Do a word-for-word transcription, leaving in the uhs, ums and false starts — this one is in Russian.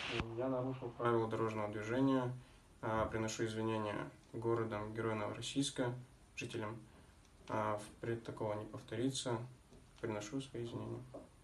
Я нарушил правила дорожного движения, приношу извинения городам Героя Новороссийска, жителям. Впредь такого не повторится. Приношу свои извинения.